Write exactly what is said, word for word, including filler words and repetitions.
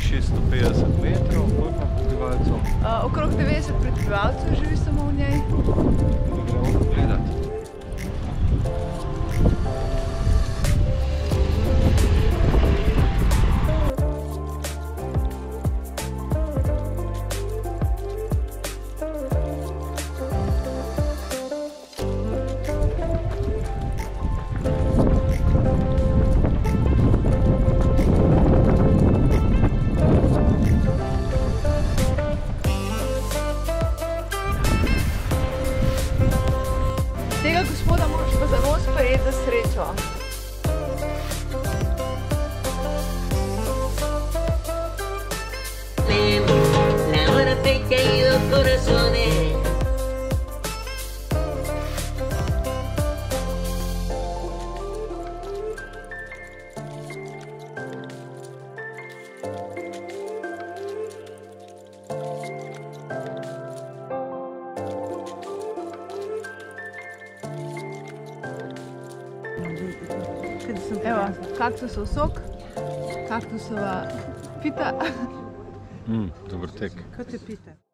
šeststo petdeset metrov, koliko prebivalcev? Uh, okrog devetdeset prebivalcev živi samo v njej. Gremo pogledat. Tega gospoda moraš pa zelo sprejeti za srečo. La hora te he caído corazones. Evo, kaktusov sok, kaktusova pita. Mm, dober tek. Kaj te pita?